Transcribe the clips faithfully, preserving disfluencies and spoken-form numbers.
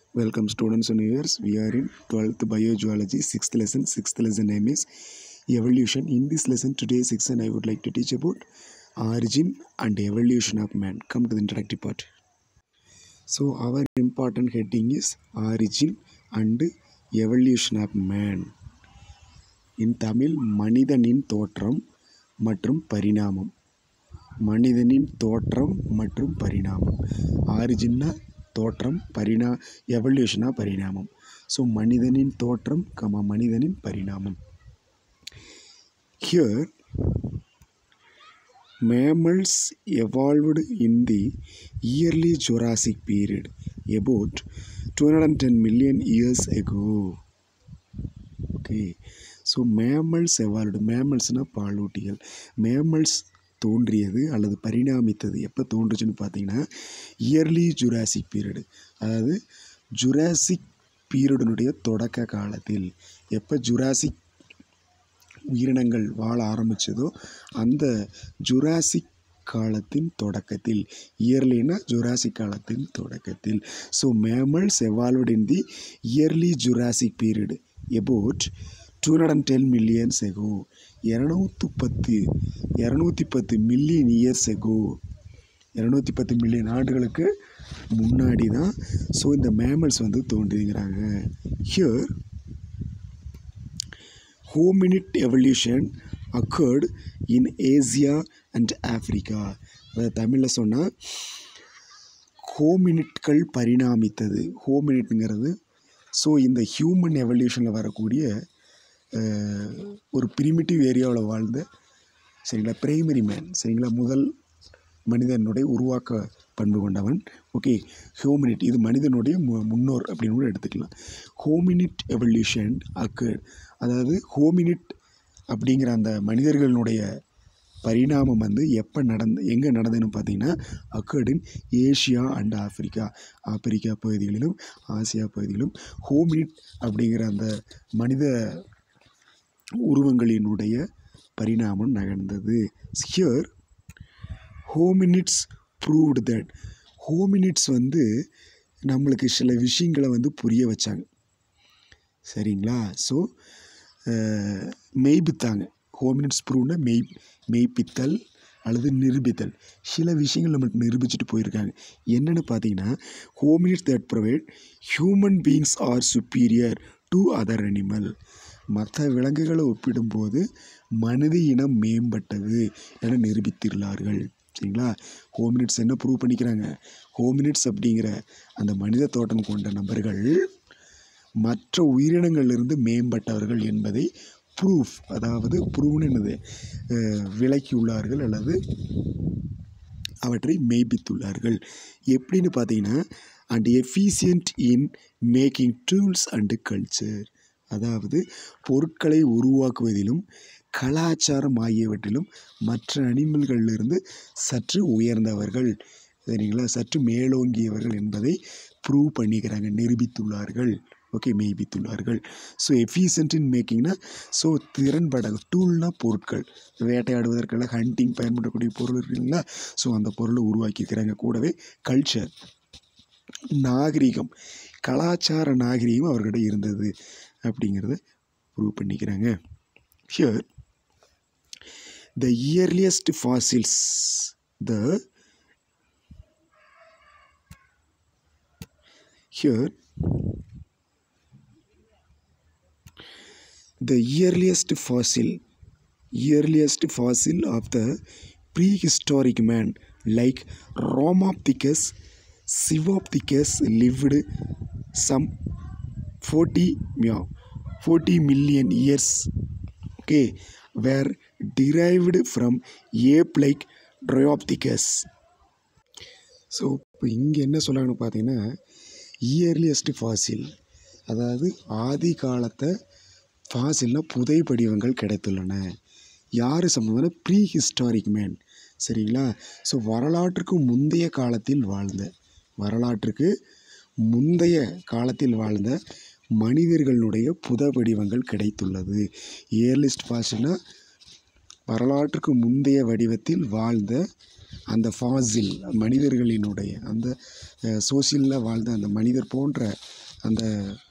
Welcome students and viewers. We are in twelfth Biogeology, sixth lesson. sixth lesson name is Evolution. In this lesson, today's section, I would like to teach about origin and evolution of man. Come to the introductory part. So, our important heading is origin and evolution of man. In Tamil, மனிதனின் தோற்றம் மற்றும் பரிணாமம். மனிதனின் தோற்றம் மற்றும் பரிணாமம். ஆரிஜின்னா தோற்றம், பரிணா எவல்யூஷனா பரிணாமம். ஸோ மனிதனின் தோற்றம் கமா மனிதனின் பரிணாமம். Here mammals evolved in the early Jurassic period about two hundred ten million years ago. Okay, so mammals evolved. mammals-னா பாலூட்டிகள். mammals தோன்றியது அல்லது பரிணாமித்தது எப்போ தோன்றுச்சுன்னு பார்த்தீங்கன்னா இயர்லி ஜுராசிக் பீரியடு, அதாவது ஜுராசிக் பீரியடினுடைய தொடக்க காலத்தில். எப்போ ஜுராசிக் உயிரினங்கள் வாழ ஆரம்பித்ததோ அந்த ஜுராசிக் காலத்தின் தொடக்கத்தில், இயர்லினா ஜுராசிக் காலத்தின் தொடக்கத்தில். So mammals evolved in the early Jurassic period about two hundred ten millions ago, இரநூத்தி பத்து இரநூத்தி பத்து மில்லியன் இயர்ஸ் எகோ, இரநூத்தி பத்து மில்லியன் ஆண்டுகளுக்கு முன்னாடி தான் ஸோ இந்த மேமல்ஸ் வந்து தோன்றிங்கிறாங்க. Here hominid evolution occurred in Asia and Africa. அதாவது தமிழில் சொன்னால் ஹோமினிட்கள் பரிணாமித்தது. ஹோமினிட்ங்கிறது ஸோ இந்த ஹியூமன் எவல்யூஷனில் வரக்கூடிய ஒரு பிரிமிட்டிவ் ஏரியாவில் வாழ்ந்த சரிங்களா பிரைமரி மேன், சரிங்களா முதல் மனிதனுடைய உருவாக்க பண்பு கொண்டவன். ஓகே, ஹோமினிட் இது மனிதனுடைய மு முன்னோர் அப்படின்னு கூட எடுத்துக்கலாம். ஹோமினிட் எவல்யூஷன் அக்கர்ட், அதாவது ஹோமினிட் அப்படிங்கிற அந்த மனிதர்களுடைய பரிணாமம் வந்து எப்போ நடந்து எங்கே நடந்ததுன்னு பார்த்தீங்கன்னா occurred in Asia and Africa. Africa பகுதிகளிலும் ஆசியா பகுதிகளிலும் ஹோமினிட் அப்படிங்கிற அந்த மனித உருவங்களினுடைய பரிணாமம் நகர்ந்தது. Here hominids proved that, hominids வந்து நம்மளுக்கு சில விஷயங்களை வந்து புரிய வச்சாங்க, சரிங்களா. ஸோ மெய்ப்பித்தாங்க. ஹோமினிட்ஸ் ப்ரூவ்னா மெய் மெய்ப்பித்தல் அல்லது நிரூபித்தல். சில விஷயங்கள் நம்மளுக்கு நிரூபிச்சுட்டு போயிருக்காங்க. என்னென்னு பார்த்தீங்கன்னா hominids that provide human beings are superior to other animal. மற்ற விலங்குகளை ஒப்பிடும்போது மனித இனம் மேம்பட்டது என நிரூபித்துள்ளார்கள், சரிங்களா. ஹோமினிட்ஸ் என்ன ப்ரூவ் பண்ணிக்கிறாங்க, ஹோமினிட்ஸ் அப்படிங்கிற அந்த மனித தோற்றம் கொண்ட நபர்கள் மற்ற உயிரினங்களிலிருந்து மேம்பட்டவர்கள் என்பதை ப்ரூஃப், அதாவது ப்ரூவ்னு என்னது விளக்கியுள்ளார்கள் அல்லது அவற்றை மெய்ப்பித்துள்ளார்கள். எப்படின்னு பார்த்தீங்கன்னா and efficient in making tools and culture, அதாவது பொருட்களை உருவாக்குவதிலும் கலாச்சாரம் ஆகியவற்றிலும் மற்ற அனிமல்களிலிருந்து சற்று உயர்ந்தவர்கள், சரிங்களா, சற்று மேலோங்கியவர்கள் என்பதை ப்ரூவ் பண்ணிக்கிறாங்க, நிரூபித்துள்ளார்கள். ஓகே, மெய்ப்பித்துள்ளார்கள். ஸோ எஃபிஷியன்ட் இன் மேக்கிங்னா ஸோ திறன்பட, டூல்னா பொருட்கள், வேட்டையாடுவதற்கெல்லாம் ஹண்டிங் பயன்படக்கூடிய பொருள் இருக்குங்களா, ஸோ அந்த பொருளை உருவாக்கியிருக்கிறாங்க. கூடவே கல்ச்சர் நாகரிகம், கலாச்சார நாகரிகம் அவர்கிட்ட இருந்தது அப்படிங்கிறத ப்ரூவ் பண்ணிக்கிறாங்க. Here the earliest fossils, the here the earliest fossil earliest fossil of the prehistoric man like Romopithecus Sivopithecus lived some forty million years, okay, were derived from ape like Dryopithecus. So இப்போ இங்கே என்ன சொல்கிறாங்கன்னு பார்த்தீங்கன்னா earliest Fazil, அதாவது ஆதி காலத்தை ஃபாசில்னா புதை படிவங்கள் கிடைத்துள்ளன. யார் சம்பந்தம்னா ப்ரீ ஹிஸ்டாரிக் மேன், சரிங்களா. ஸோ வரலாற்றுக்கு முந்தைய காலத்தில் வாழ்ந்த வரலாற்றுக்கு முந்தைய காலத்தில் வாழ்ந்த மனிதர்களுடைய புத வடிவங்கள் கிடைத்துள்ளது. இயர்லிஸ்ட் ஃபாசில்னா வரலாற்றுக்கு முந்தைய வடிவத்தில் வாழ்ந்த அந்த ஃபாசில் மனிதர்களினுடைய அந்த சோசியலில் வாழ்ந்த அந்த மனிதர் போன்ற அந்த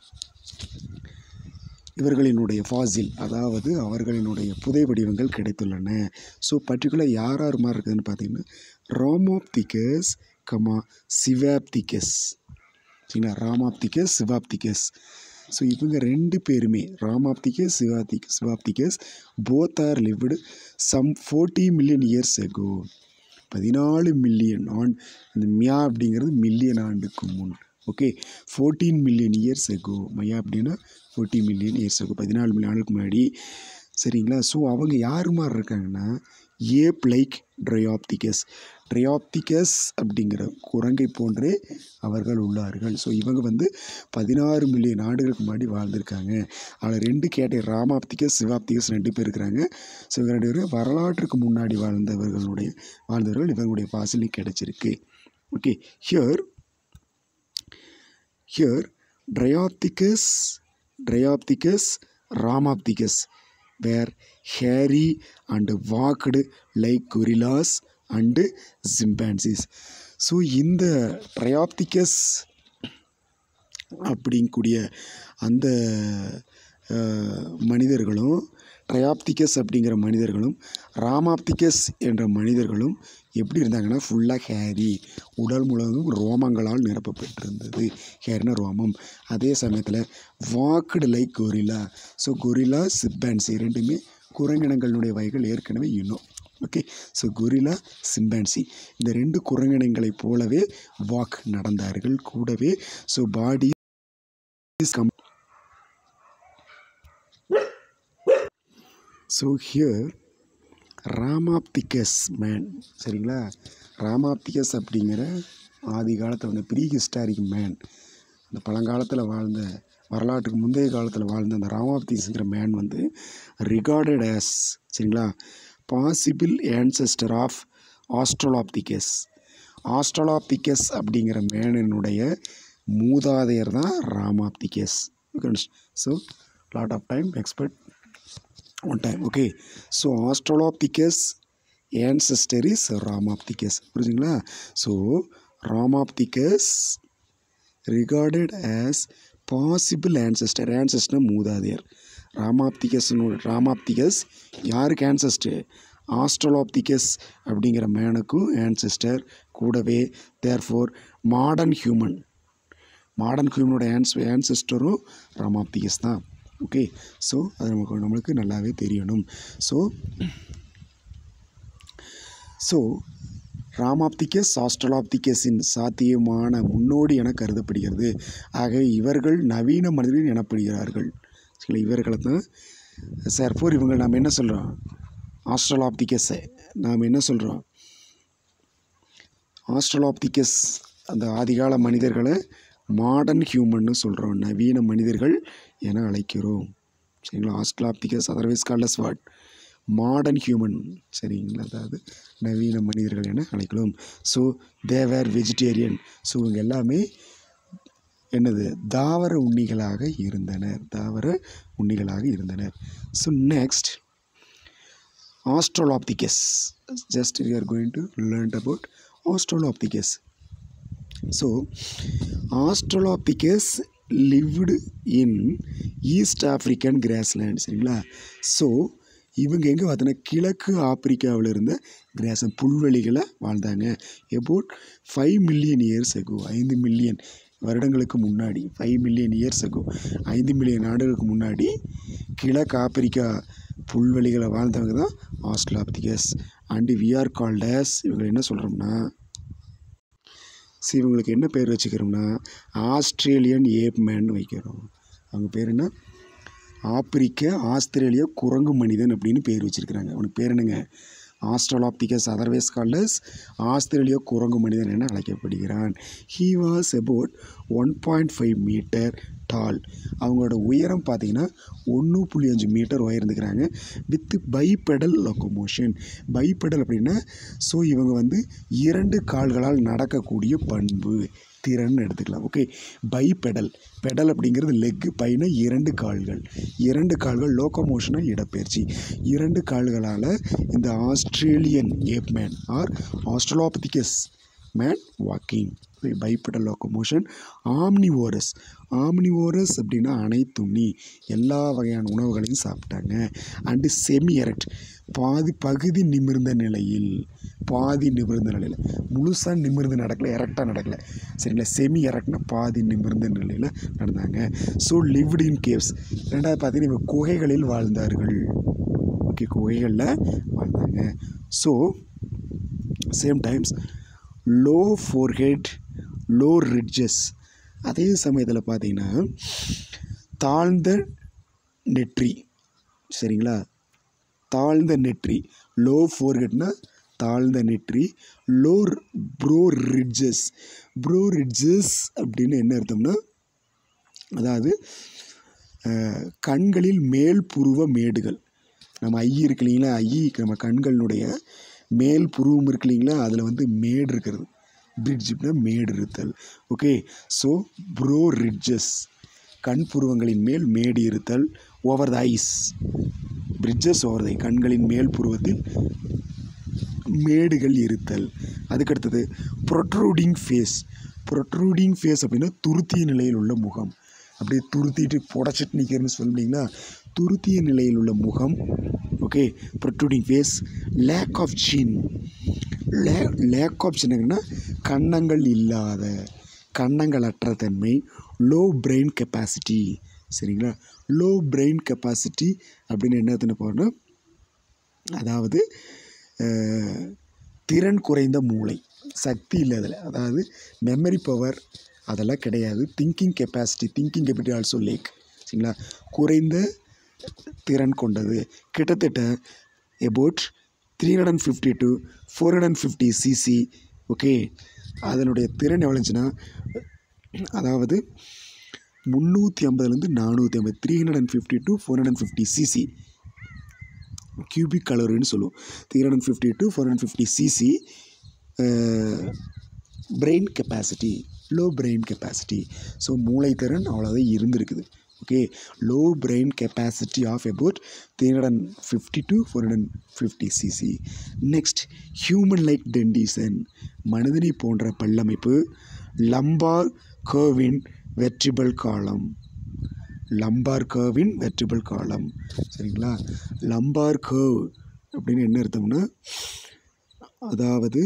இவர்களினுடைய ஃபாசில், அதாவது அவர்களினுடைய புதை வடிவங்கள் கிடைத்துள்ளன. ஸோ பர்டிகுலர் யார் யார் மாதிரி இருக்குதுன்னு பார்த்தீங்கன்னா ராமாப்திகஸ் கமா சிவாப்திகஸ், சரிங்களா? ராமாப்திகஸ் சிவாப்திகஸ். ஸோ இவங்க ரெண்டு பேருமே Ramapithecus Sivapithecus Sivapithecus both are lived some forty million years ago. பதினாலு மில்லியன் ஆண்டு, அந்த மியா அப்படிங்கிறது மில்லியன் ஆண்டுக்கு முன். Okay, fourteen million years ago. மயா அப்படின்னா ஃபோர்ட்டி மில்லியன் இயர்ஸ் எகோ, பதினாலு மில்லியன் ஆண்டுக்கு முன்னாடி, சரிங்களா? ஸோ அவங்க யார் மாதிரி இருக்காங்கன்னா ஏப் லைக் ட்ரையாப்திகஸ். ட்ரையாப்திகஸ் அப்படிங்கிற குரங்கை போன்றே அவர்கள் உள்ளார்கள். ஸோ இவங்க வந்து பதினாறு மில்லியன் ஆண்டுகளுக்கு முன்னாடி வாழ்ந்திருக்காங்க. அதில் ரெண்டு கேட்டே ராமாப்திகஸ் சிவாப்திகஸ் ரெண்டு பேர் இருக்கிறாங்க. ஸோ இவங்க ரெண்டு பேரும் வரலாற்றுக்கு முன்னாடி வாழ்ந்தவர்களுடைய வாழ்ந்தவர்கள் இவங்களுடைய ஃபாசில் கிடைச்சிருக்கு. Okay, here here Dryopithecus Dryopithecus Ramapithecus were hairy and walked like gorillas and chimpanzees. So இந்த ட்ரையாப்திகஸ் அப்படிங்கக்கூடிய அந்த மனிதர்களும் ட்ரையாப்திகஸ் அப்படிங்கிற மனிதர்களும் ராமாப்திகஸ் என்ற மனிதர்களும் எப்படி இருந்தாங்கன்னா ஃபுல்லாக ஹேரி, உடல் முழுவதும் ரோமங்களால் நிரப்பப்பட்டிருந்தது. ஹேர்னா ரோமம். அதே சமயத்தில் walked like gorilla. So gorilla chimpanzee ரெண்டுமே குரங்கினங்களுடைய வகைகள் ஏற்கனவே இன்னும். ஓகே, ஸோ கொரில்லா சிம்பான்சி இந்த ரெண்டு குரங்கினங்களை போலவே வாக் நடந்தார்கள். கூடவே so body come. So here Ramapithecus man, சரிங்களா? ராமாப்திகஸ் அப்படிங்கிற ஆதி காலத்தில் வந்து ப்ரீ ஹிஸ்டாரிக் மேன், அந்த பழங்காலத்தில் வாழ்ந்த வரலாற்றுக்கு முந்தைய காலத்தில் வாழ்ந்த அந்த ராமாப்திகஸ்ங்கிற மேன் வந்து ரிகார்டட் ஆஸ், சரிங்களா, possible ancestor of Australopithecus. Australopithecus அப்படிங்கிற மேனினுடைய மூதாதையர் தான் Ramapithecus. So lot of time expect one time. Okay, so Australopithecus ancestor is Ramapithecus. புரியுதுங்களா? So Ramapithecus regarded as possible ancestor. ancestor மூதாதையர். ராமாப்திகஸ் ராமாப்திகஸ் யாருக்கு ancestor? ஆஸ்ட்ரலோப்திகஸ் அப்படிங்கிற மேனுக்கும் ancestor. கூடவே தேர்ஃபோர் மாடர்ன் ஹியூமன் மாடர்ன் ஹியூமனோட ஆன்ஸ் ancestorரும் ராமாப்திகஸ் தான். ஓகே, ஸோ அது நமக்கு நம்மளுக்கு நல்லாவே தெரியணும். ஸோ ஸோ ராமாப்திகஸ் ஆஸ்ட்ரலோப்திகஸின் சாத்தியமான முன்னோடி என கருதப்படுகிறது. ஆக இவர்கள் நவீன மனிதர்கள் எனப்படுகிறார்கள். சரி, இவர்களை தான் சார்போர் இவங்க நாம் என்ன சொல்கிறோம்? ஆஸ்ட்ரலோப்திகஸை நாம் என்ன சொல்கிறோம்? ஆஸ்ட்ரலோப்திகஸ் அந்த ஆதிகால மனிதர்களை மாடர்ன் ஹியூமன்னு சொல்கிறோம், நவீன மனிதர்கள் என அழைக்கிறோம். சரிங்களா? Australopithecus otherwise called as what? Modern human. சரிங்களா? அதாவது நவீன மனிதர்கள் என அழைக்கிறோம். So they were vegetarian. So இவங்க எல்லாமே என்னது? தாவர உண்ணிகளாக இருந்தனர். தாவர உண்ணிகளாக இருந்தனர். So next Australopithecus. Just we are going to learn about Australopithecus. So Australopithecus lived in East African grassland. சரிங்களா? ஸோ இவங்க எங்கே பார்த்தோன்னா கிழக்கு ஆப்பிரிக்காவில் இருந்த கிராஸ் புல்வெளிகளை வாழ்ந்தாங்க. About five million years ago, ஐந்து மில்லியன் வருடங்களுக்கு முன்னாடி, ஃபைவ் மில்லியன் இயர்ஸ் எகோ, ஐந்து மில்லியன் ஆண்டுகளுக்கு முன்னாடி கிழக்கு ஆப்பிரிக்கா புல்வெளிகளை வாழ்ந்தவங்க தான் Australopithecus. And we are called as, இவங்க என்ன சொல்கிறோம்னா, சரி இவங்களுக்கு என்ன பேர் வச்சுக்கிறோம்னா ஆஸ்திரேலியன் ஏப் மேன் வைக்கிறோம். அவங்க பேர் என்ன? ஆப்பிரிக்க ஆஸ்திரேலிய குரங்கு மனிதன் அப்படின்னு பேர் வச்சுருக்கிறாங்க. அவனுக்கு பேர் என்னங்க? ஆஸ்ட்ரலோபித்திகஸ் அதர்வைஸ் கால்ட் அஸ் ஆஸ்திரேலிய குரங்கு மனிதன் என அழைக்கப்படுகிறான். He was about one point five metre tall. அவங்களோட உயரம் பார்த்தீங்கன்னா ஒன்று புள்ளி அஞ்சு மீட்டர் உயர்ந்துக்கிறாங்க. With bipedal locomotion. பைபெடல் அப்படின்னா ஸோ இவங்க வந்து இரண்டு கால்களால் நடக்கக்கூடிய பண்பு. திறன் எடுத்துக்கலாம். ஓகே, பை பெடல், பெடல் அப்படிங்கிறது லெக்கு, பைனா இரண்டு கால்கள், இரண்டு கால்கள், லோக்கோமோஷனா இடப்பெயர்ச்சி, இரண்டு கால்களால் இந்த Australian ape man are Australopithecus man walking, bipedal locomotion. Omnivorous, omnivorous அப்படின்னா அனைத்துண்ணி, எல்லா வகையான உணவுகளையும் சாப்பிட்டாங்க. அண்டு செமி எரெக்ட், பாதி பகுதி நிமிர்ந்த நிலையில், பாதி நிமிர்ந்த நிலையில், முழுசாக நிமிர்ந்து நடக்கலை, எரெக்டாக நடக்கலை, சரிங்களா. செமி எரெக்ட்னா பாதி நிமிர்ந்த நிலையில் நடந்தாங்க. ஸோ லிவ்டு இன் கேவ்ஸ், ரெண்டாவது பார்த்தீங்கன்னா இவங்க குகைகளில் வாழ்ந்தார்கள். ஓகே, குகைகளில் வாழ்ந்தாங்க. So same times low forehead, low ridges, அதே சமயத்தில் பார்த்தீங்கன்னா தாழ்ந்த நெற்றி, சரிங்களா, தாழ்ந்த நெற்றி, லோ ஃபோர்ஹெட்னா தாழ்ந்த நெற்றி, low brow ridges, brow ridges அப்படின்னு என்ன அர்த்தம்னா, அதாவது கண்களில் மேல் புருவ மேடுகள், நம்ம ஐ இருக்கு இல்லைங்களா, ஐ நம்ம கண்களினுடைய மேல் புருவம் இருக்கு இல்லைங்களா, அதில் வந்து மேடு இருக்கிறது, பிரிட்ஜ்னா மேடு இருத்தல். ஓகே, ஸோ ப்ரோ ரிட்ஜஸ், கண் புருவங்களின் மேல் மேடு இருத்தல். Over the eyes, bridges over the, கண்களின் மேல் புருவத்தில் மேடுகள் இருத்தல். அதுக்கடுத்தது ப்ரொட்ரூடிங் ஃபேஸ், ப்ரொட்ரூடிங் ஃபேஸ் அப்படின்னா துருத்திய நிலையில் உள்ள முகம், அப்படியே துருத்திட்டு புடச்சிட்டு நிற்கிறேன்னு சொல்லிங்களா, துருத்திய நிலையில் உள்ள முகம். Okay, protruding face. Lack of chin, லே லேக் ஆஃப் சின்னங்கன்னா கன்னங்கள் இல்லாத, கன்னங்கள் அற்ற தன்மை. லோ பிரெயின் கெப்பாசிட்டி, சரிங்களா, லோ பிரெயின் கெப்பாசிட்டி அப்படின்னு என்ன எடுத்துன்னு போகிறோன்னா, அதாவது திறன் குறைந்த மூளை, சக்தி இல்லை அதில், அதாவது மெமரி பவர் அதெல்லாம் கிடையாது. Thinking capacity, thinking capacity also lack, சரிங்களா, குறைந்த திறன் கொண்டது. கிட்டத்தட்ட about three hundred and fifty to four hundred and fifty CC. Okay, அதனுடைய திறன் எவ்வளோச்சுன்னா, அதாவது முந்நூற்றி ஐம்பதுலேருந்து நானூற்றி ஐம்பது, three hundred and fifty to four hundred and fifty CC cubic கலோரின்னு சொல்லுவோம். Three hundred and fifty to four hundred and fifty CC brain capacity, low brain capacity. So மூளைத்திறன் அவ்வளோதான் இருந்திருக்குது. Okay, low brain capacity of about three hundred and fifty to four hundred and fifty CC. Next human like dentition, மனிதனை போன்ற பல்லமைப்பு. Lumbar curve in vertebral column, lumbar curve in vertebral column, சரிங்களா. Lumbar curve அப்படின்னு என்ன அர்த்தம்னா, அதாவது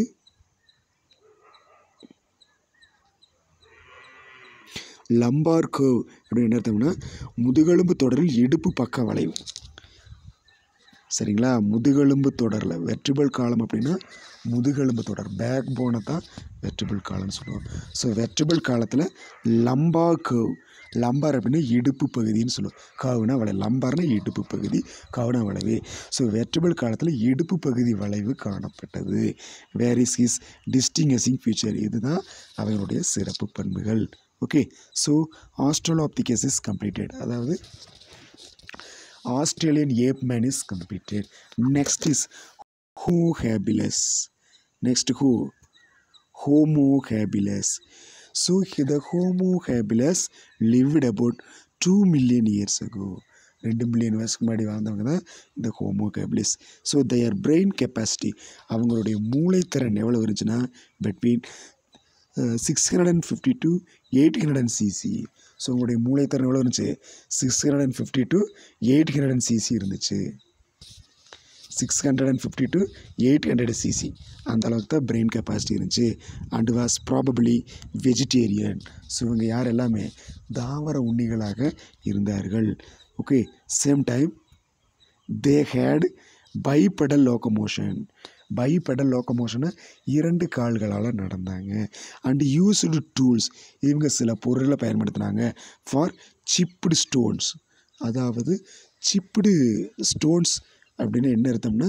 லம்பார் கர்வ் அப்படின்னு என்ன அர்த்தம்னா, முதுகெலும்பு தொடரில் இடுப்பு பக்க வளைவு, சரிங்களா. முதுகெலும்பு தொடரில் வெர்டிபிள் காலம் அப்படின்னா முதுகெலும்பு தொடர், பேக் போனை தான் வெர்டிபிள் காலம்னு சொல்லுவோம். ஸோ வெர்டிபிள் காலத்தில் லம்பார் கர்வ், லம்பார் அப்படின்னா இடுப்பு பகுதின்னு சொல்லுவோம், கர்வ்னா வளைவு, லம்பார்னா இடுப்பு பகுதி, கர்வ்னா வளைவு. ஸோ வெர்டிபிள் காலத்தில் இடுப்பு பகுதி வளைவு காணப்பட்டது. Where is his distinguishing feature, இதுதான் அவங்களுடைய சிறப்பு பண்புகள். Okay, so Australopithecus is completed, அதாவது Australian ape man is completed. Next is Homo habilis. Next who? Homo habilis. So the Homo habilis lived about two million years ago. ரெண்டு million வருஷத்துக்கு முன்னாடி வாழ்ந்தவங்க தான் இந்த Homo habilis. So their brain capacity, அவங்களுடைய மூளைத்திறன் எவ்வளோ இருந்துச்சுன்னா between six hundred and fifty to eight hundred and CC. So உங்களுடைய மூளைத்திறன் எவ்வளோ இருந்துச்சு? Six hundred and fifty to eight hundred and CC இருந்துச்சு. Six hundred and fifty to eight hundred CC அந்த அளவுக்கு தான் பிரெயின் கெப்பாசிட்டி இருந்துச்சு. And was probably vegetarian. So இவங்க யார் எல்லாமே தாவர உண்ணிகளாக இருந்தார்கள். Okay, same time they had bipedal locomotion. Bipedal லோக்கோமோஷனை இரண்டு கால்களால் நடந்தாங்க. அண்ட் யூஸ்டு டூல்ஸ், இவங்க சில பொருளை பயன்படுத்தினாங்க ஃபார் சிப்டு ஸ்டோன்ஸ். அதாவது சிப்டு ஸ்டோன்ஸ் அப்படின்னு என்ன அர்த்தம்னா,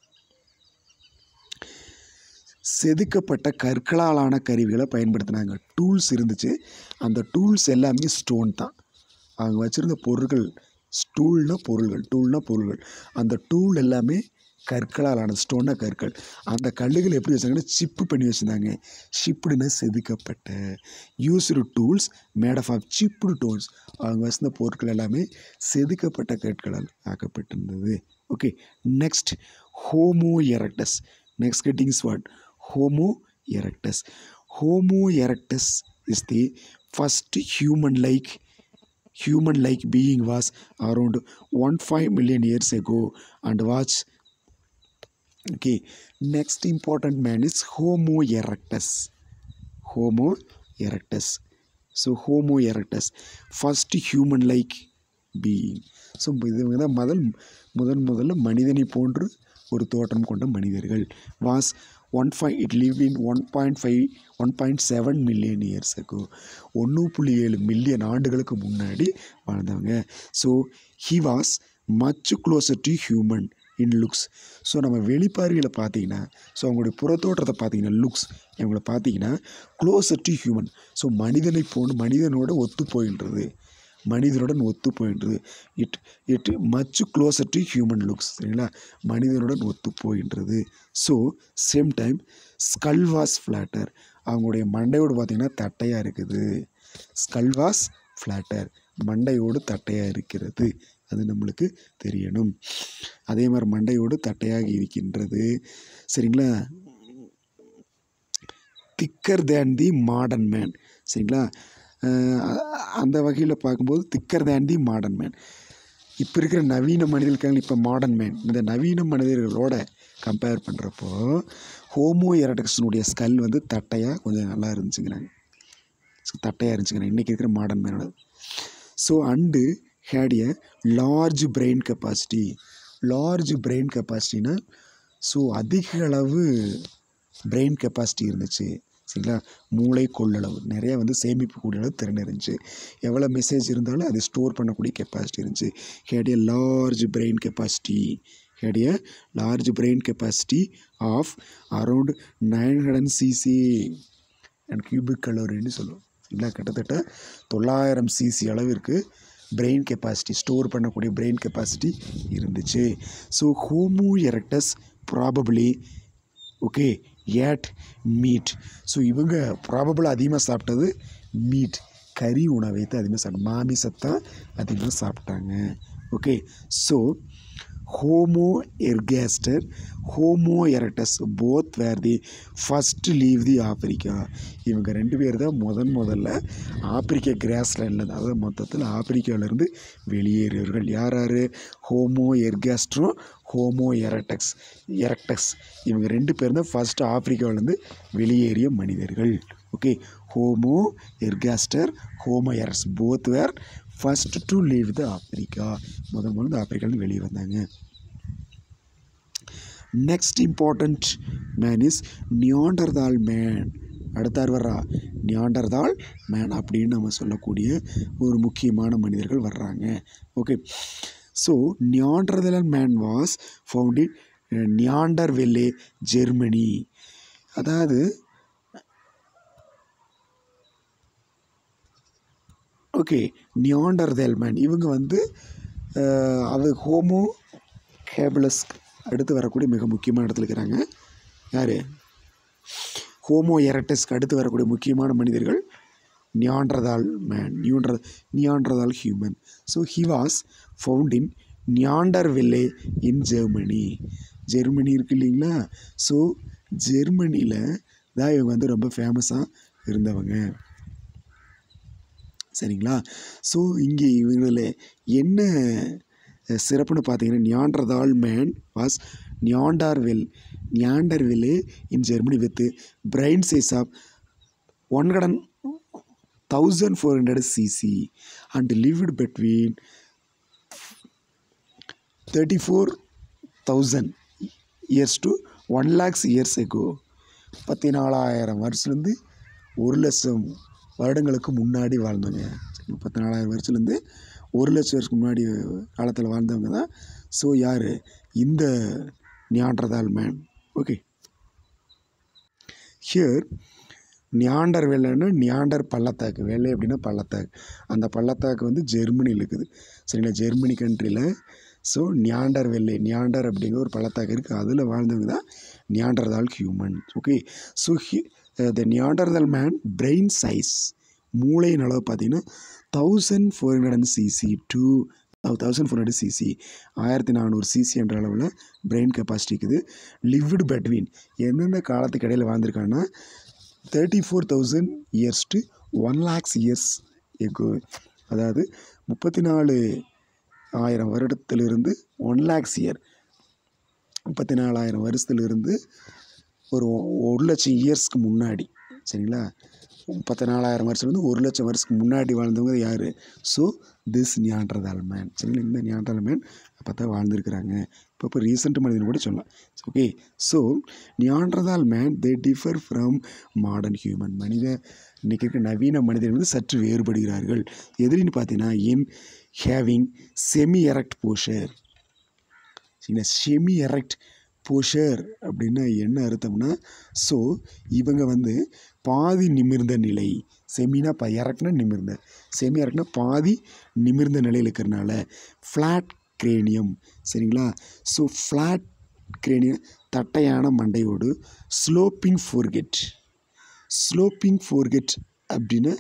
செதுக்கப்பட்ட கற்களாலான கருவிகளை பயன்படுத்தினாங்க. டூல்ஸ் இருந்துச்சு, அந்த டூல்ஸ் எல்லாமே ஸ்டோன் தான். அவங்க வச்சுருந்த பொருட்கள், ஸ்டூல்னா பொருள்கள், டூல்னா பொருள்கள், அந்த டூல் எல்லாமே கற்களால் ஆனது, ஸ்டோன்னா கற்கள். அந்த கல்லுகள் எப்படி வச்சாங்கன்னா சிப்பு பண்ணி வச்சுருந்தாங்க. ஷிப்டுன்னு செதுக்கப்பட்ட used tools made of of chipped stones. அவங்க வச்சிருந்த பொருட்கள் எல்லாமே செதுக்கப்பட்ட கற்களால் ஆக்கப்பட்டிருந்தது. Okay, next Homo erectus. Next getting swat Homo erectus. Homo erectus is the first human-like human-like being was around one point five million years ago and was okay. Next important man is Homo erectus. Homo erectus. So Homo erectus, first human-like being. So இது தான் முதல் முதன் முதல்ல மனிதனை போன்று ஒரு தோற்றம் கொண்ட மனிதர்கள். was one five it lived in one point five one point seven million years ago. ஒன்று புள்ளி ஏழு மில்லியன் ஆண்டுகளுக்கு முன்னாடி வாழ்ந்தவங்க. So he was much closer to human in looks. So நம்ம வெளிப்பார்வையில் பார்த்தீங்கன்னா, ஸோ அவங்களுடைய புறத்தோற்றத்தை பார்த்தீங்கன்னா லுக்ஸ் இவங்களை பார்த்தீங்கன்னா க்ளோசர் டு ஹியூமன். ஸோ மனிதனை போன்று மனிதனோட ஒத்து போயின்றது, மனிதனுடன் ஒத்து போயின்றது. It it much closer to human looks. சரிங்களா, மனிதனுடன் ஒத்து போகின்றது. So same time skull was flatter. அவங்களுடைய மண்டையோடு பார்த்திங்கன்னா தட்டையாக இருக்குது. ஸ்கல் வாஸ் ஃப்ளாட்டர், மண்டையோடு தட்டையாக இருக்கிறது. அது நம்மளுக்கு தெரியணும். அதே மாதிரி மண்டையோடு தட்டையாக இருக்கின்றது. சரிங்களா, திக்கர் தேன் தி மாடர்ன் மேன். சரிங்களா, அந்த வகையில் பார்க்கும்போது திக்கர் தேன் தி மாடர்ன் மேன். இப்போ இருக்கிற நவீன மனிதர்களுக்காக இப்போ மாடர்ன் மேன் இந்த நவீன மனிதர்களோட கம்பேர் பண்ணுறப்போ ஹோமோ எரக்டஸினுடைய ஸ்கல் வந்து தட்டையாக கொஞ்சம் நல்லா இருந்துச்சுங்கிறாங்க. ஸோ தட்டையாக இருந்துச்சுங்கிறாங்க இன்றைக்கி இருக்கிற மாடர்ன் மேனோட. So and had a large brain capacity. Large brain கெப்பாசிட்டினா ஸோ அதிக அளவு பிரெயின் கெப்பாசிட்டி இருந்துச்சு. சரிங்களா, மூளை கொள்ளளவு நிறையா வந்து சேமிப்புக்கூடிய அளவு திறன் இருந்துச்சு. எவ்வளோ மெசேஜ் இருந்தாலும் அதை ஸ்டோர் பண்ணக்கூடிய கெப்பாசிட்டி இருந்துச்சு. Had a large brain capacity. Had a large brain capacity of around nine hundred CC and cubic கலோரின்னு சொல்லுவோம். சரிங்களா, கிட்டத்தட்ட தொள்ளாயிரம் சிசி அளவிற்கு பிரெயின் கெப்பாசிட்டி ஸ்டோர் பண்ணக்கூடிய பிரெயின் கெப்பாசிட்டி இருந்துச்சு. So Homo erectus probably okay ate meat. So இவங்க ப்ராபபிளாக அதிகமாக சாப்பிட்டது மீட், கறி உணவை தான் அதிகமாக சாப்பிட்டாங்க, மாமிசத்தான் அதிகமாக சாப்பிட்டாங்க. Okay, so Homo ergaster Homo erectus both were the first leave the Africa. இவங்க ரெண்டு பேர் தான் முதன் முதல்ல ஆப்பிரிக்கா கிராஸ்லேண்டில், அதாவது மொத்தத்தில் ஆப்பிரிக்காவிலேருந்து வெளியேறியவர்கள். யார் யார்? ஹோமோ எர்காஸ்டரும் ஹோமோ எரக்டஸ் எரக்டஸ் இவங்க ரெண்டு பேர் தான் ஃபஸ்ட்டு ஆப்பிரிக்காவிலேருந்து வெளியேறிய மனிதர்கள். Okay, Homo ergaster Homo erectus both were first to leave the Africa. முதல் முதல்ல ஆப்பிரிக்காவிலேருந்து வெளியே வந்தாங்க. Next important man is Neanderthal man. அடுத்தார் வர்றா நியாண்டர்தால் மேன் அப்படின்னு நம்ம சொல்லக்கூடிய ஒரு முக்கியமான மனிதர்கள் வர்றாங்க. Okay, so Neanderthal man was found in Neander valley Germany. அதாவது ஓகே நியாண்டர்தால் மேன் இவங்க வந்து அது ஹோமோ ஹேபிளஸ் அடுத்து வரக்கூடிய மிக முக்கியமான இடத்துல இருக்கிறாங்க. யார்? ஹோமோ எரக்டஸ்க்கு அடுத்து வரக்கூடிய முக்கியமான மனிதர்கள் Neanderthal man, Neander Neanderthal human. So he was found in Neander valley in Germany. Germany இருக்கு இல்லைங்களா, ஸோ ஜெர்மனியில் தான் இவங்க வந்து ரொம்ப ஃபேமஸாக இருந்தவங்க. சரிங்களா, ஸோ இங்கே இவங்களில் என்ன சிறப்புன்னு பார்த்தீங்கன்னா Neanderthal man was Neander valley Neander valley in Germany with brain size of one hundred thousand four hundred CC and lived between thirty four thousand years to one lakhs years ago. பத்தி நாலாயிரம் வருஷத்துலேருந்து ஒரு லட்சம் வருடங்களுக்கு முன்னாடி வாழ்ந்தவங்க. முப்பத்தி நாலாயிரம் வருஷத்துலேருந்து ஒரு லட்சம் வருஷத்துக்கு முன்னாடி காலத்தில் வாழ்ந்தவங்க தான். ஸோ யார்? இந்த Neanderthal man. Okay, here Neander வெள்ளைன்னா நியாண்டர் பள்ளத்தாக்கு. வெள்ளை அப்படின்னா பள்ளத்தாக்கு. அந்த பள்ளத்தாக்கு வந்து ஜெர்மனியில் இருக்குது. சரிங்களா, ஜெர்மனி கண்ட்ரியில் ஸோ நியாண்டர் வெள்ளை நியாண்டர் அப்படிங்கிற ஒரு பள்ளத்தாக்கு இருக்குது, அதில் வாழ்ந்தவங்க தான் Neanderthal human. Okay, so the Neanderthal man brain size மூளையின் அளவு பார்த்தீங்கன்னா thousand four hundred and CC two thousand four hundred CC ஆயிரத்தி நானூறு சிசி என்ற அளவில் பிரெயின் கெப்பாசிட்டி இருக்குது. லிவ்டு பெட்வீன் எந்தெந்த காலத்துக்கு இடையில் வாழ்ந்திருக்காங்கன்னா thirty four thousand years to one lakhs years ago, அதாவது முப்பத்தி நாலு ஆயிரம் வருடத்திலிருந்து ஒன் லேக்ஸ் இயர் முப்பத்தி நாலாயிரம் வருஷத்துலேருந்து ஒரு ஒரு லட்சம் இயர்ஸ்க்கு முன்னாடி, சரிங்களா, முப்பத்தி நாலாயிரம் வருஷத்துலேருந்து ஒரு லட்சம் வருஷத்துக்கு முன்னாடி வாழ்ந்தவங்க யார்? ஸோ திஸ் நியாண்டர்தால் மேன், சரிங்களா, இந்த நியாண்டர்தால் மேன் அப்போ தான் வாழ்ந்துருக்குறாங்க. இப்போ இப்போ ரீசெண்ட் மனிதன் கூட சொல்லலாம். Okay, so Neanderthal man they differ from modern human. மனித இன்றைக்கி இருக்க நவீன மனிதர்கள் வந்து சற்று வேறுபடுகிறார்கள். எதுன்னு பார்த்தீங்கன்னா in having semi erect posture. சரிங்களா, செமி எரக்ட் போஷர் அப்படின்னா என்ன அர்த்தம்னா, ஸோ இவங்க வந்து பாதி நிமிர்ந்த நிலை, செமினா ப இறக்குனா நிமிர்ந்த, செமி இறக்குனா பாதி நிமிர்ந்த நிலையில் இருக்கிறனால ஃப்ளாட் கிரேனியம், சரிங்களா. ஸோ ஃப்ளாட் கிரேனியம் தட்டையான மண்டையோடு ஸ்லோப்பிங் ஃபோர்கெட். ஸ்லோப்பிங் ஃபோர்கெட் அப்படின்னா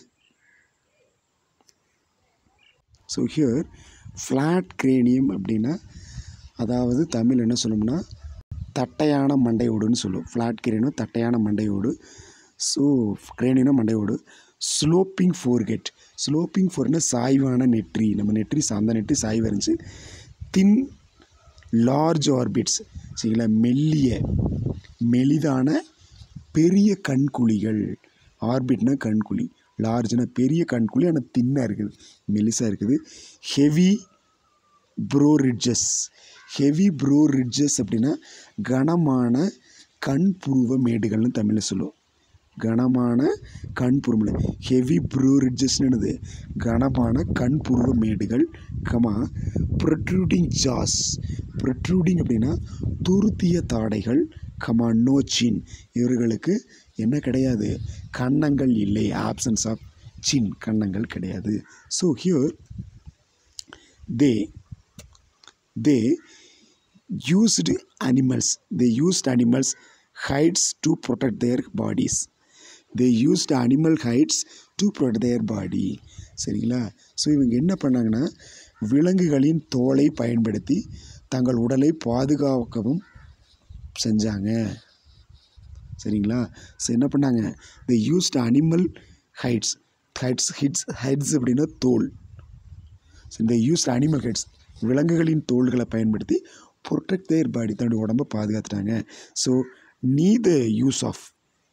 ஸோ ஹியர் ஃப்ளாட் கிரேனியம் அப்படின்னா அதாவது தமிழ் என்ன சொல்லணும்னா தட்டையான மண்டையோடுன்னு சொல்லுவோம். ஃப்ளாட் கிரேனியம் தட்டையான மண்டையோடு, ஸோ கிரேனியம் மண்டையோடு. ஸ்லோப்பிங் ஃபோர்கெட், ஸ்லோப்பிங் ஃபோர்னா சாய்வான நெற்றி, நம்ம நெற்றி சார்ந்த நெற்றி சாய்வு இருந்துச்சு. தின் லார்ஜ் ஆர்பிட்ஸ், சரிங்களா, மெல்லிய மெலிதான பெரிய கண்குழிகள். ஆர்பிட்னா கண்குழி, லார்ஜ்னா பெரிய கண்குழி, ஆனால் தின்னாக இருக்குது, மெலிசாக இருக்குது. Heavy brow ridges, heavy brow ridges அப்படின்னா கனமான கண்புருவ மேடுகள்னு தமிழில் சொல்லுவோம். கனமான கண்புருவ, ஹெவி ப்ரோ ரிட்ஜஸ்னு கனமான கண்புருவ மேடுகள். கமா ப்ரொட்ரூடிங் ஜாஸ், ப்ரொட்ரூடிங் அப்படின்னா துருத்திய தாடைகள். கமா நோ சின், இவர்களுக்கு என்ன கிடையாது? கன்னங்கள் இல்லை, ஆப்சன்ஸ் ஆஃப் சின், கன்னங்கள் கிடையாது. So here they they used animals they used animals hides to protect their bodies. they used animal hides to protect their body, சரிங்களா. ஸோ இவங்க என்ன பண்ணாங்கன்னா விலங்குகளின் தோலை பயன்படுத்தி தங்கள் உடலை பாதுகாக்கவும் செஞ்சாங்க, சரிங்களா. ஸோ என்ன பண்ணாங்க? they used animal hides hides hides hides அப்படின்னா தோல். So they used animal hides, விலங்குகளின் தோள்களை பயன்படுத்தி ப்ரொடெக்ட் தேர் பாடி, தன்னுடைய உடம்பை பாதுகாத்துட்டாங்க. ஸோ நீ த யூஸ் ஆஃப்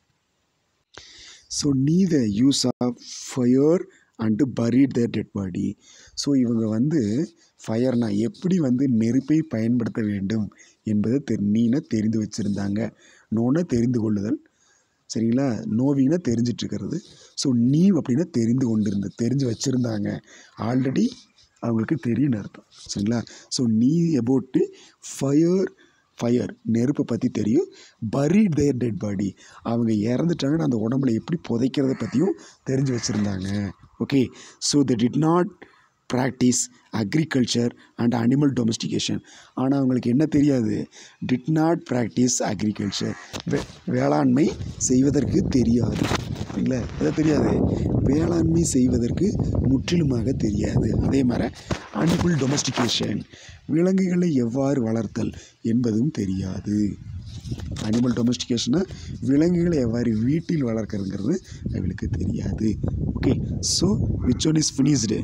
ஸோ நீ the use of fire and buried their dead body. So இவங்க வந்து ஃபயர்னா எப்படி வந்து நெருப்பை பயன்படுத்த வேண்டும் என்பதை தெ நீனா தெரிந்து வச்சுருந்தாங்க. நோனா தெரிந்து கொள்ளுதல், சரிங்களா, நோவினா தெரிஞ்சிட்ருக்கிறது. ஸோ நீ அப்படின்னா தெரிந்து கொண்டிருந்த, தெரிஞ்சு வச்சுருந்தாங்க, ஆல்ரெடி அவங்களுக்கு தெரியும்னு அர்த்தம், சரிங்களா. ஸோ நீ அபவுட்டு ஃபயர் ஃபயர் நெருப்பை பற்றி தெரியும். பரீட் தேர் டெட் பாடி, அவங்க இறந்துட்டாங்கன்னு அந்த உடம்புல எப்படி புதைக்கிறத பற்றியும் தெரிஞ்சு வச்சுருந்தாங்க. Okay, so they did not practice agriculture and animal domestication. ஆனால் அவங்களுக்கு என்ன தெரியாது? டிட் நாட் ப்ராக்டிஸ் அக்ரிகல்ச்சர், வே வேளாண்மை செய்வதற்கு தெரியாது, சரிங்களா. எதை தெரியாது? வேளாண்மை செய்வதற்கு முற்றிலுமாக தெரியாது. அதே மாதிரி அனிமல் டொமஸ்டிகேஷன், விலங்குகளை எவ்வாறு வளர்த்தல் என்பதும் தெரியாது. அனிமல் டொமஸ்டிகேஷனா விலங்குகளை எவ்வாறு வீட்டில் வளர்க்கறதுங்கிறது அவங்களுக்கு தெரியாது. Okay, so which one is finished?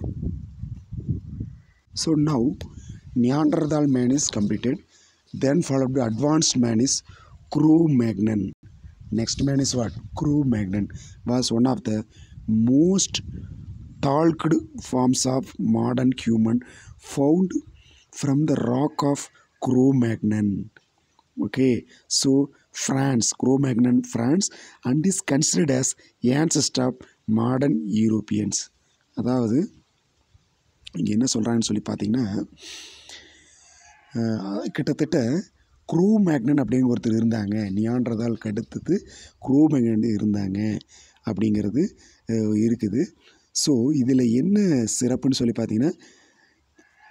So now Neanderthal man is completed, then followed by advanced man is Cro-Magnon. Next man is what? Cro-Magnon was one of the most talked forms of modern human found from the rock of Cro-Magnon. Okay, so France, Cro-Magnon France, and is considered as ancestor of modern Europeans. அதாவது இங்கே என்ன சொல்கிறாங்கன்னு சொல்லி பார்த்தீங்கன்னா கிட்டத்தட்ட grow-Maignan அப்படின்னு ஒருத்தர் இருந்தாங்க, நியாண்டர்தாலுக்கு அடுத்தது க்ரோ-மேக்னன் இருந்தாங்க அப்படிங்கிறது இருக்குது. ஸோ இதில் என்ன சிறப்புன்னு சொல்லி பார்த்தீங்கன்னா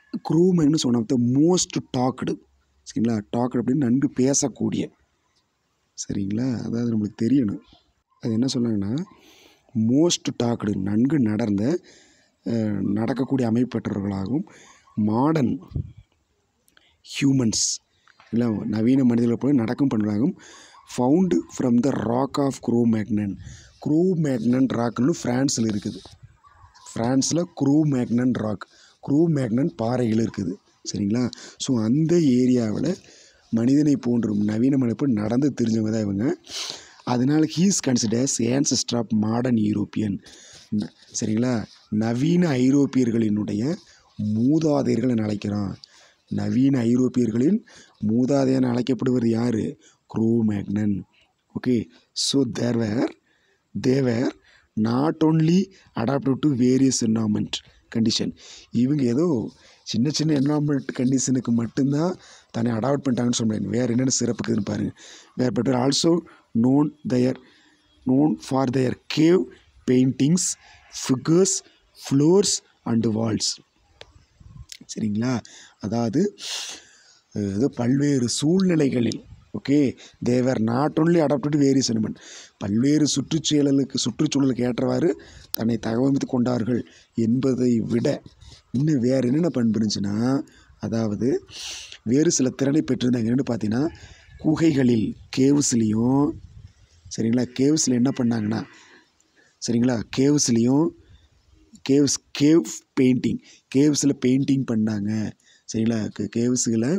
Cro Magnon one of the most talked, சரிங்களா. டாக்டு அப்படின்னு நன்கு பேசக்கூடிய, சரிங்களா. அதாவது நம்மளுக்கு தெரியணும் அது என்ன சொன்னாங்கன்னா, மோஸ்ட் டாக்டு நன்கு நடந்த நடக்கக்கூடிய அமைப்பற்றவர்களாகவும், மாடர்ன் ஹியூமன்ஸ் இல்லை நவீன மனிதர்களை போய் நடக்கும் பண்ணுறாகவும், found from the rock of Cro Magnon. Cro Magnon ராக்னு ஃப்ரான்ஸில் இருக்குது. ஃப்ரான்ஸில் Cro Magnon rock, Cro Magnon பாறைகள் இருக்குது, சரிங்களா. ஸோ அந்த ஏரியாவில் மனிதனை போன்று நவீன மனிதனை நடந்து தெரிஞ்சவங்க தான் இவங்க. அதனால் he's considers ancestor of modern European, சரிங்களா. நவீன ஐரோப்பியர்களினுடைய மூதாதையர்கள் என அழைக்கிறான். நவீன ஐரோப்பியர்களின் மூதாதையர் அழைக்கப்படுவது யார்? Cro Magnon. Okay. So there were they were not only adapted to various environment condition. இவங்க ஏதோ சின்ன சின்ன என்வரான்மெண்ட் கண்டிஷனுக்கு மட்டும்தான் தன்னை அடாப்ட் பண்ணிட்டாங்கன்னு சொல்ல முடியாது. வேறு என்னென்ன சிறப்புக்குதுன்னு பாருங்கள். Were but also known their known for their cave paintings, figures, floors and walls, சரிங்களா. அதாவது இது பல்வேறு சூழ்நிலைகளில், okay, they were not only adapted various environment, பல்வேறு சுற்றுச்சூழலுக்கு சுற்றுச்சூழலுக்கு ஏற்றவாறு தன்னை தகவமைத்து கொண்டார்கள் என்பதை விட இன்னும் வேறு என்னென்ன பண்பு இருந்துச்சுன்னா, அதாவது வேறு சில திறனை பெற்றிருந்தாங்க. என்னென்னு பார்த்தீங்கன்னா, குகைகளில் கேவ்ஸ்லேயும், சரிங்களா, கேவ்ஸில் என்ன பண்ணாங்கன்னா, சரிங்களா, கேவ்ஸ்லேயும் கேவ்ஸ் கேவ் பெயிண்டிங், கேவ்ஸில் பெயிண்டிங் பண்ணாங்க, சரிங்களா. கேவ்ஸுகளை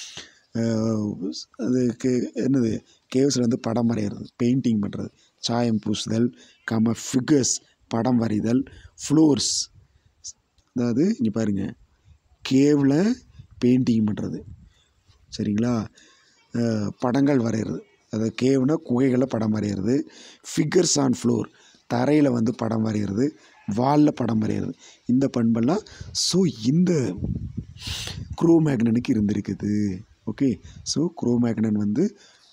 அதுக்கு என்னது, கேவ்ஸில் வந்து படம் வரைகிறது, பெயிண்டிங் பண்ணுறது, சாயம் பூசுதல், கம ஃபிகர்ஸ் படம் வரைதல், ஃப்ளோர்ஸ் அதாவது இங்கே பாருங்கள் கேவில் பெயிண்டிங் பண்ணுறது, சரிங்களா. படங்கள் வரைகிறது, அதாவது கேவ்னா குகைகளில் படம் வரைகிறது, ஃபிகர்ஸ் ஆன் ஃப்ளோர் தரையில் வந்து படம் வரைகிறது, வாலில் படம் வரைகிறது, இந்த பண்பெல்லாம் ஸோ இந்த க்ரூ மேக்னனுக்கு இருந்திருக்குது. ஓகே. ஸோ க்ரூ மேக்னன் வந்து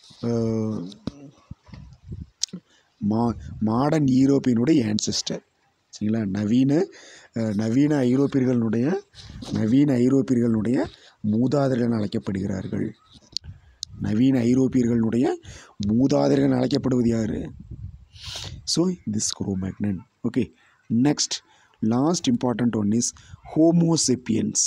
மா மாடர்ன் யூரோப்பியனுடைய ஆன்செஸ்டர், சரிங்களா. நவீன நவீன ஐரோப்பியர்களுடைய நவீன ஐரோப்பியர்களுடைய மூதாதையர்கள் அழைக்கப்படுகிறார்கள். நவீன ஐரோப்பியர்களுடைய மூதாதையர்கள் அழைக்கப்படுவது யார்? So this Cro Magnon. Okay. Next last important one is Homo sapiens.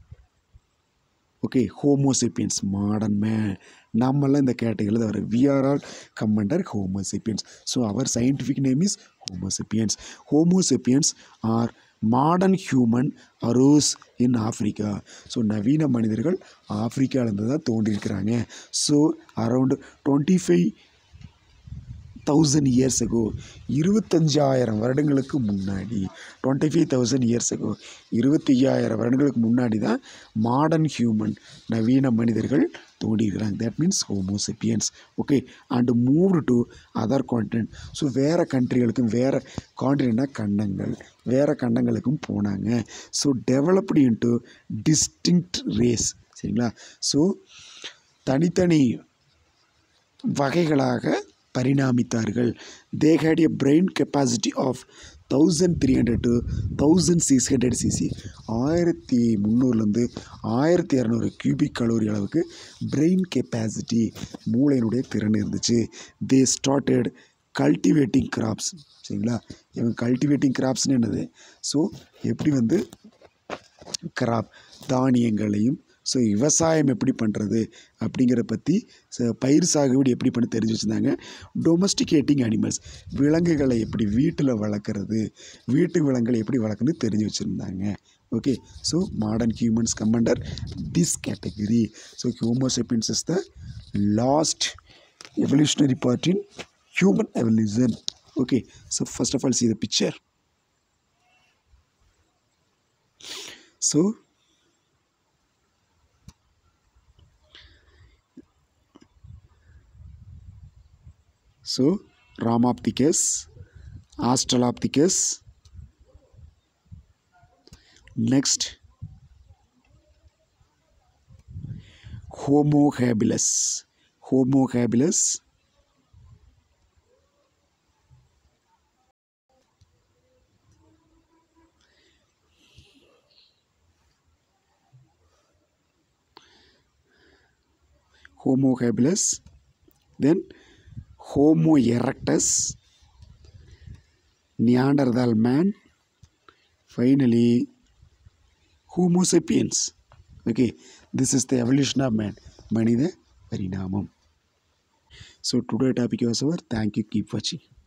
Okay. Homo sapiens modern man, நம்மெல்லாம் இந்த கேட்டகரியில் தான் வரும். We are all come under Homo sapiens. So our scientific name is Homo sapiens. Homo sapiens are modern human arose in Africa. So நவீன மனிதர்கள் ஆஃப்ரிக்காவிலேருந்து தான் தோன்றியிருக்கிறாங்க. So around twenty five thousand years ago, இருபத்தஞ்சாயிரம் வருடங்களுக்கு முன்னாடி, twenty five thousand years ago, இருபத்தி ஐயாயிரம் வருடங்களுக்கு முன்னாடி தான் மாடர்ன் ஹியூமன் நவீன மனிதர்கள் தோன்றியிருக்கிறாங்க. That means Homo sapiens. Okay. And moved to other continent. So வேறு கண்ட்ரிகளுக்கும், வேறு கான்டினென்ட்னா கண்டங்கள், வேறு கண்டங்களுக்கும் போனாங்க. So developed into distinct race, சரிங்களா. ஸோ தனித்தனி வகைகளாக பரிணாமித்தார்கள். They had a brain capacity of thousand three hundred to thousand six hundred CC, ஆயிரத்தி முந்நூறுலேருந்து ஆயிரத்தி இரநூறு கியூபிக் கலோரி அளவுக்கு பிரெயின் கெப்பாசிட்டி, மூளையினுடைய திறன் இருந்துச்சு. தே ஸ்டார்டட் கல்டிவேட்டிங் கிராப்ஸ், சரிங்களா. இவங்க கல்டிவேட்டிங் கிராப்ஸ்னு என்னது, ஸோ எப்படி வந்து கிராப் தானியங்களையும், ஸோ விவசாயம் எப்படி பண்ணுறது அப்படிங்கிற பற்றி, பயிர் சாகுபடி எப்படி பண்ணி தெரிஞ்சு வச்சுருந்தாங்க. டொமஸ்டிகேட்டிங் அனிமல்ஸ், விலங்குகளை எப்படி வீட்டில் வளர்க்குறது, வீட்டு விலங்குகளை எப்படி வளர்க்குறது தெரிஞ்சு வச்சுருந்தாங்க. Okay. So modern humans come under this category. So Homo sapiens is the last evolutionary part in human evolution. Okay. So first of all, see the picture. So So Ramapithecus, Australopithecus, next Homo habilis, Homo habilis, Homo habilis, then Homo erectus, Neanderthal man, finally Homo sapiens. Okay, this is the evolution of man. Manida Parinamam. So today topic was over. Thank you. Keep watching.